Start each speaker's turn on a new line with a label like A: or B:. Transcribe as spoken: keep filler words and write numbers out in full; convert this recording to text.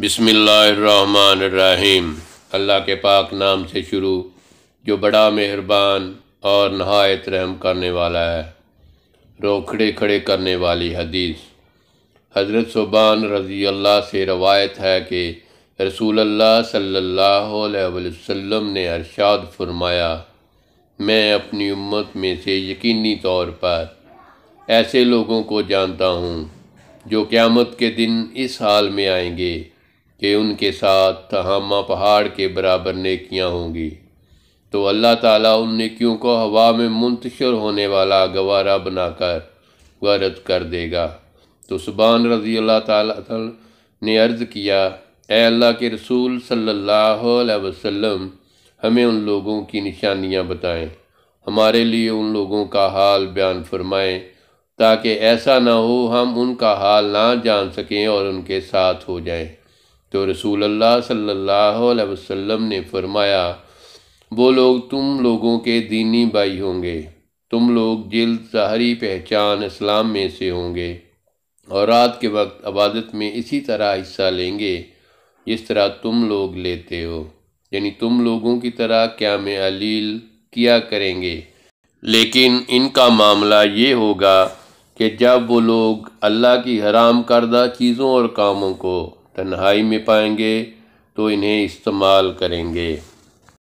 A: بسم اللہ الرحمن الرحیم۔ اللہ کے پاک نام سے شروع جو بڑا مہربان اور نہایت رحم کرنے والا ہے۔ روکھڑے کھڑے کرنے والی حدیث۔ حضرت ثوبان رضی اللہ سے روایت ہے کہ رسول اللہ صلی اللہ علیہ وسلم نے ارشاد فرمایا، میں اپنی امت میں سے یقینی طور پر ایسے لوگوں کو جانتا ہوں جو قیامت کے دن اس حال میں آئیں گے کہ ان کے ساتھ تہامہ پہاڑ کے برابر نیکیاں ہوں گی، تو اللہ تعالیٰ ان نیکیوں کو ہوا میں منتشر ہونے والا گوارا بنا کر غارت کر دے گا۔ تو ثوبان رضی اللہ تعالیٰ نے عرض کیا، اے اللہ کے رسول صلی اللہ علیہ وسلم، ہمیں ان لوگوں کی نشانیاں بتائیں، ہمارے لیے ان لوگوں کا حال بیان فرمائیں تاکہ ایسا نہ ہو ہم ان کا حال نہ جان سکیں اور ان کے ساتھ ہو جائیں۔ تو رسول اللہ صلی اللہ علیہ وسلم نے فرمایا، وہ لوگ تم لوگوں کے دینی بھائی ہوں گے، تم لوگ جلد ظاہری پہچان اسلام میں سے ہوں گے اور رات کے وقت عبادت میں اسی طرح حصہ لیں گے جس طرح تم لوگ لیتے ہو، یعنی تم لوگوں کی طرح قیام علیل کیا کریں گے، لیکن ان کا معاملہ یہ ہوگا کہ جب وہ لوگ اللہ کی حرام کردہ چیزوں اور کاموں کو تنہائی میں پائیں گے تو انہیں استعمال کریں گے۔